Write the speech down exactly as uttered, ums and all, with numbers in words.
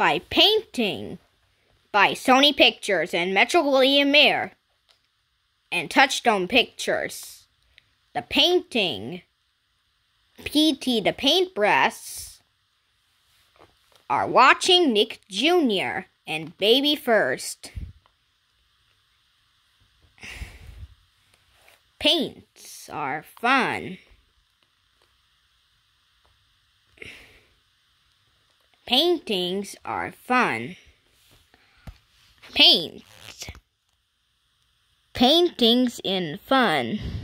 by Painting by Sony Pictures and Metro-Goldwyn-Mayer and Touchstone Pictures. The Painting, P T the Paintbrush, are watching Nick Junior and Baby First. Paints are fun. Paintings are fun. Paint. Paintings in fun.